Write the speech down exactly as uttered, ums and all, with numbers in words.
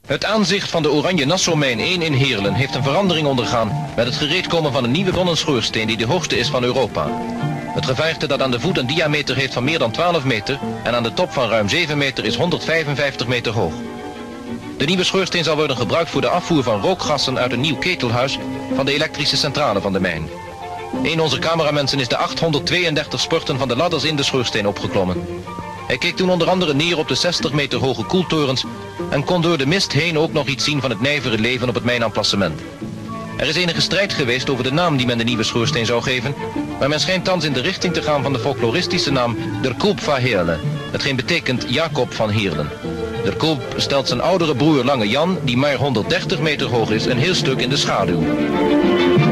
Het aanzicht van de Oranje Nassau-mijn één in Heerlen heeft een verandering ondergaan met het gereedkomen van een nieuwe bronnenschoorsteen die de hoogste is van Europa. Het gevaarte dat aan de voet een diameter heeft van meer dan twaalf meter en aan de top van ruim zeven meter is honderdvijfenvijftig meter hoog. De nieuwe schoorsteen zal worden gebruikt voor de afvoer van rookgassen uit een nieuw ketelhuis van de elektrische centrale van de mijn. Een onze cameramensen is de achthonderdtweeëndertig sporten van de ladders in de schoorsteen opgeklommen. Hij keek toen onder andere neer op de zestig meter hoge koeltorens en kon door de mist heen ook nog iets zien van het nijvere leven op het mijnemplacement. Er is enige strijd geweest over de naam die men de nieuwe schoorsteen zou geven, maar men schijnt thans in de richting te gaan van de folkloristische naam Der Koop van Heerlen, hetgeen betekent Jacob van Heerlen. Der Koop stelt zijn oudere broer Lange Jan, die maar honderddertig meter hoog is, een heel stuk in de schaduw.